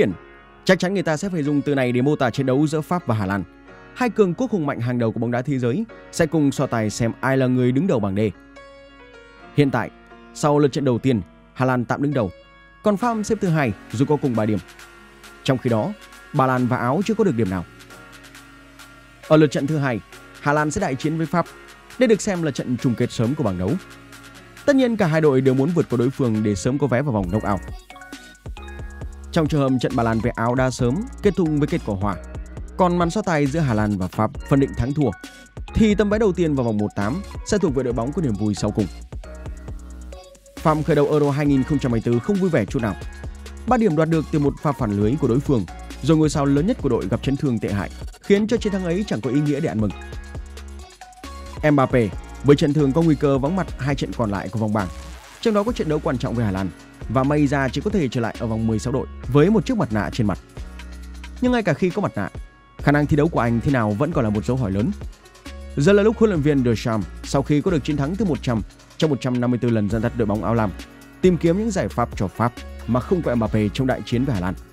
hiển. Chắc chắn người ta sẽ phải dùng từ này để mô tả trận đấu giữa Pháp và Hà Lan. Hai cường quốc hùng mạnh hàng đầu của bóng đá thế giới sẽ cùng so tài xem ai là người đứng đầu bảng D. Hiện tại, sau lượt trận đầu tiên, Hà Lan tạm đứng đầu, còn Pháp xếp thứ hai dù có cùng 3 điểm. Trong khi đó, Ba Lan và Áo chưa có được điểm nào. Ở lượt trận thứ hai, Hà Lan sẽ đại chiến với Pháp. Đây được xem là trận chung kết sớm của bảng đấu. Tất nhiên cả hai đội đều muốn vượt qua đối phương để sớm có vé vào vòng knock-out. Trong trường hợp trận Ba Lan với Áo đá sớm kết thúc với kết quả hòa, còn màn so tài giữa Hà Lan và Pháp phân định thắng thua, thì tấm vé đầu tiên vào vòng 1/8 sẽ thuộc về đội bóng có niềm vui sau cùng. Pháp khởi đầu Euro 2024 không vui vẻ chút nào. 3 điểm đoạt được từ một pha phản lưới của đối phương, rồi ngôi sao lớn nhất của đội gặp chấn thương tệ hại, khiến cho chiến thắng ấy chẳng có ý nghĩa để ăn mừng. Mbappé với chấn thương có nguy cơ vắng mặt 2 trận còn lại của vòng bảng, trong đó có trận đấu quan trọng với Hà Lan, và may ra chỉ có thể trở lại ở vòng 16 đội với một chiếc mặt nạ trên mặt. Nhưng ngay cả khi có mặt nạ, khả năng thi đấu của anh thế nào vẫn còn là một dấu hỏi lớn. Giờ là lúc huấn luyện viên Deschamps sau khi có được chiến thắng thứ 100 trong 154 lần dẫn dắt đội bóng áo lam, tìm kiếm những giải pháp cho Pháp mà không có Mbappé trong đại chiến với Hà Lan.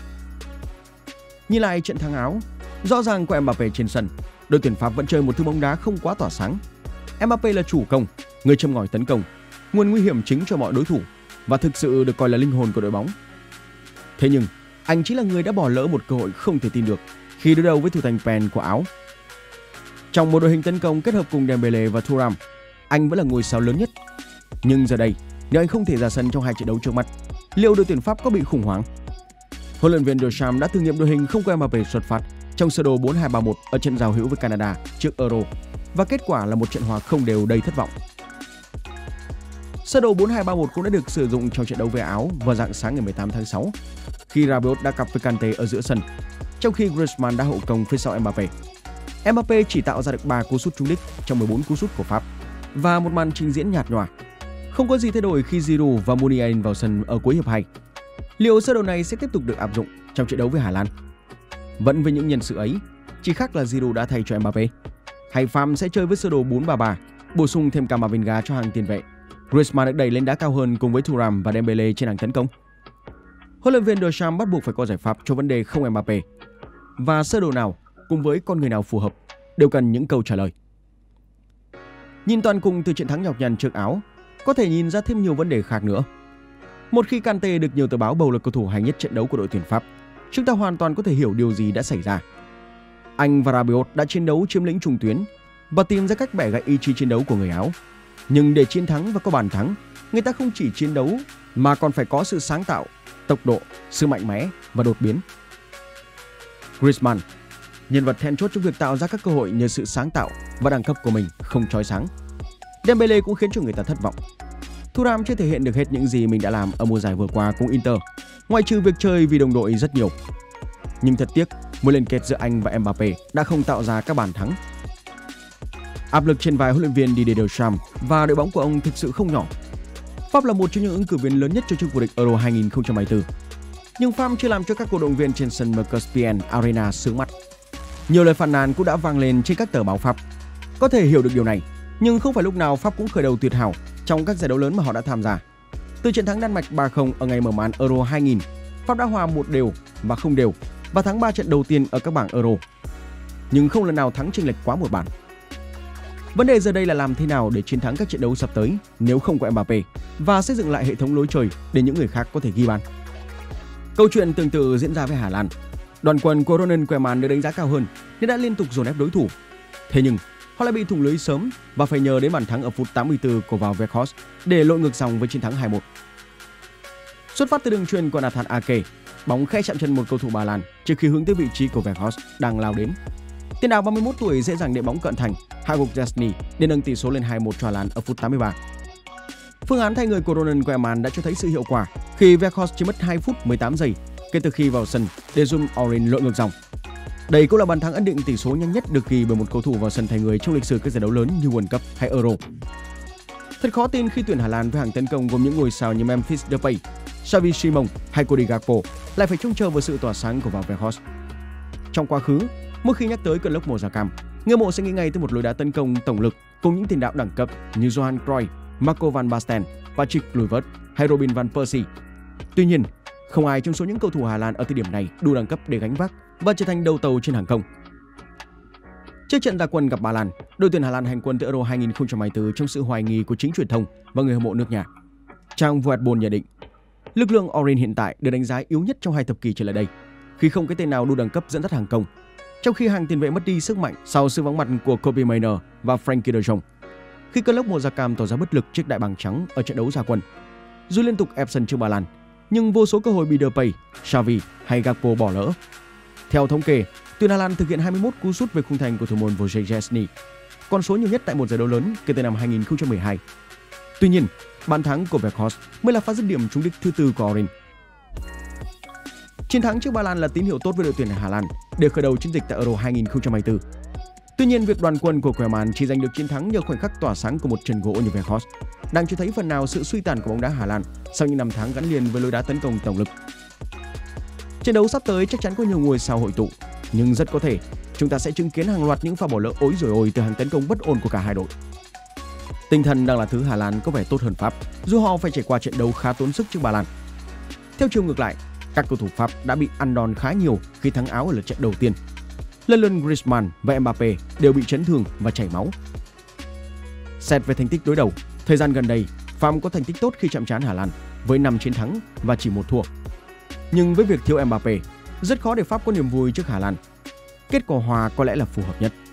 Nhìn lại trận thắng Áo, rõ ràng có Mbappé trên sân, đội tuyển Pháp vẫn chơi một thứ bóng đá không quá tỏa sáng. Mbappé là chủ công, người châm ngòi tấn công, nguồn nguy hiểm chính cho mọi đối thủ và thực sự được coi là linh hồn của đội bóng. Thế nhưng, anh chính là người đã bỏ lỡ một cơ hội không thể tin được khi đối đầu với thủ thành Pen của Áo. Trong một đội hình tấn công kết hợp cùng Dembélé và Thuram, anh vẫn là ngôi sao lớn nhất. Nhưng giờ đây, nếu anh không thể ra sân trong 2 trận đấu trước mắt, liệu đội tuyển Pháp có bị khủng hoảng? Huấn luyện viên Deschamps đã thử nghiệm đội hình không có Mbappé xuất phát trong sơ đồ 4-2-3-1 ở trận giao hữu với Canada trước Euro, và kết quả là một trận hòa không đều đầy thất vọng. Sơ đồ 4-2-3-1 cũng đã được sử dụng trong trận đấu với Áo vào rạng sáng ngày 18 tháng 6, khi Rabiot đã cặp với Kanté ở giữa sân, trong khi Griezmann đã hậu công phía sau Mbappé. Mbappé chỉ tạo ra được 3 cú sút trúng đích trong 14 cú sút của Pháp và một màn trình diễn nhạt nhòa. Không có gì thay đổi khi Giroud và Muniain vào sân ở cuối hiệp 2. Liệu sơ đồ này sẽ tiếp tục được áp dụng trong trận đấu với Hà Lan? Vẫn với những nhân sự ấy, chỉ khác là Giroud đã thay cho Mbappé. Hay Pháp sẽ chơi với sơ đồ 4-3-3, bổ sung thêm Camavinga cho hàng tiền vệ. Griezmann được đẩy lên đá cao hơn cùng với Thuram và Dembélé trên hàng tấn công. Huấn luyện viên Deschamps bắt buộc phải có giải pháp cho vấn đề không Mbappé. Và sơ đồ nào cùng với con người nào phù hợp đều cần những câu trả lời. Nhìn toàn cùng từ trận thắng nhọc nhằn trước Áo, có thể nhìn ra thêm nhiều vấn đề khác nữa. Một khi Kanté được nhiều tờ báo bầu là cầu thủ hay nhất trận đấu của đội tuyển Pháp, chúng ta hoàn toàn có thể hiểu điều gì đã xảy ra. Anh và Rabiot đã chiến đấu chiếm lĩnh trung tuyến và tìm ra cách bẻ gãy ý chí chiến đấu của người Áo. Nhưng để chiến thắng và có bàn thắng, người ta không chỉ chiến đấu mà còn phải có sự sáng tạo, tốc độ, sự mạnh mẽ và đột biến. Griezmann, nhân vật then chốt trong việc tạo ra các cơ hội nhờ sự sáng tạo và đẳng cấp của mình không chói sáng. Dembélé cũng khiến cho người ta thất vọng. Thuram chưa thể hiện được hết những gì mình đã làm ở mùa giải vừa qua cùng Inter, ngoại trừ việc chơi vì đồng đội rất nhiều. Nhưng thật tiếc, mối liên kết giữa anh và Mbappé đã không tạo ra các bàn thắng. Áp lực trên vai huấn luyện viên Didier Deschamps và đội bóng của ông thực sự không nhỏ. Pháp là một trong những ứng cử viên lớn nhất cho chức vô địch Euro 2024. Nhưng Pháp chưa làm cho các cổ động viên trên sân Mercedes-Benz Arena sướng mắt. Nhiều lời phàn nàn cũng đã vang lên trên các tờ báo Pháp. Có thể hiểu được điều này, nhưng không phải lúc nào Pháp cũng khởi đầu tuyệt hảo trong các giải đấu lớn mà họ đã tham gia. Từ trận thắng Đan Mạch 3-0 ở ngày mở màn Euro 2000, Pháp đã hòa 1 đều và 0 đều và thắng 3 trận đầu tiên ở các bảng Euro. Nhưng không lần nào thắng chênh lệch quá một bàn. Vấn đề giờ đây là làm thế nào để chiến thắng các trận đấu sắp tới nếu không có Mbappé và xây dựng lại hệ thống lối chơi để những người khác có thể ghi bàn. Câu chuyện tương tự diễn ra với Hà Lan. Đoàn quân của Ronald Koeman được đánh giá cao hơn nên đã liên tục dồn ép đối thủ. Thế nhưng họ lại bị thủng lưới sớm và phải nhờ đến bàn thắng ở phút 84 của Wout Weghorst để lội ngược dòng với chiến thắng 2-1. Xuất phát từ đường chuyền của Nathan Ake, bóng khẽ chạm chân một cầu thủ Ba Lan trước khi hướng tới vị trí của Weghorst đang lao đến. Tiền đạo 31 tuổi dễ dàng đệm bóng cận thành, hạ gục Szczęsny để nâng tỷ số lên 2-1 cho Hà Lan ở phút 83. Phương án thay người của Ronald Koeman đã cho thấy sự hiệu quả khi Weghorst chỉ mất 2 phút 18 giây kể từ khi vào sân để giúp Orin lội ngược dòng. Đây cũng là bàn thắng ấn định tỷ số nhanh nhất được ghi bởi một cầu thủ vào sân thay người trong lịch sử các giải đấu lớn như World Cup hay Euro. Thật khó tin khi tuyển Hà Lan với hàng tấn công gồm những ngôi sao như Memphis Depay, Xavi Simons hay Cody Gakpo lại phải trông chờ vào sự tỏa sáng của Wout Weghorst. Trong quá khứ, mỗi khi nhắc tới cơn lốc màu da cam, người mộ sẽ nghĩ ngay tới một lối đá tấn công tổng lực cùng những tiền đạo đẳng cấp như Johan Cruyff, Marco van Basten, Patrick Kluivert hay Robin van Persie. Tuy nhiên, Không ai trong số những cầu thủ Hà Lan ở thời điểm này đủ đẳng cấp để gánh vác và trở thành đầu tàu trên hàng công. Trước trận ra quân gặp Ba Lan, đội tuyển Hà Lan hành quân tới Euro 2024 trong sự hoài nghi của chính truyền thông và người hâm mộ nước nhà. Trang Voetbol nhận định, lực lượng Orange hiện tại được đánh giá yếu nhất trong 2 thập kỷ trở lại đây, khi không có tên nào đủ đẳng cấp dẫn dắt hàng công, trong khi hàng tiền vệ mất đi sức mạnh sau sự vắng mặt của Kobbie Mainoo và Frenkie de Jong. Khi câu lốc màu da cam tỏ ra bất lực trước đại bàng trắng ở trận đấu ra quân, dù liên tục ép sân trước Ba Lan, nhưng vô số cơ hội bị Depay, Xavi hay Gakpo bỏ lỡ. Theo thống kê, tuyển Hà Lan thực hiện 21 cú sút về khung thành của thủ môn Wojciech Szczęsny, con số nhiều nhất tại một giải đấu lớn kể từ năm 2012. Tuy nhiên, bàn thắng của Weghorst mới là pha dứt điểm trúng đích thứ 4 của Orange. Chiến thắng trước Ba Lan là tín hiệu tốt với đội tuyển Hà Lan để khởi đầu chiến dịch tại Euro 2024. Tuy nhiên, việc đoàn quân của Koeman chỉ giành được chiến thắng nhờ khoảnh khắc tỏa sáng của một chân gỗ như Weghorst đang cho thấy phần nào sự suy tàn của bóng đá Hà Lan sau những năm tháng gắn liền với lối đá tấn công tổng lực. Trận đấu sắp tới chắc chắn có nhiều ngôi sao hội tụ, nhưng rất có thể chúng ta sẽ chứng kiến hàng loạt những pha bỏ lỡ ối rồi ôi từ hàng tấn công bất ổn của cả hai đội. Tinh thần đang là thứ Hà Lan có vẻ tốt hơn Pháp, dù họ phải trải qua trận đấu khá tốn sức trước Ba Lan. Theo chiều ngược lại, các cầu thủ Pháp đã bị ăn đòn khá nhiều khi thắng Áo ở lượt trận đầu tiên. Lần lượt Griezmann và Mbappé đều bị chấn thương và chảy máu. Xét về thành tích đối đầu, thời gian gần đây, Pháp có thành tích tốt khi chạm trán Hà Lan với 5 chiến thắng và chỉ 1 thua. Nhưng với việc thiếu Mbappé, rất khó để Pháp có niềm vui trước Hà Lan. Kết quả hòa có lẽ là phù hợp nhất.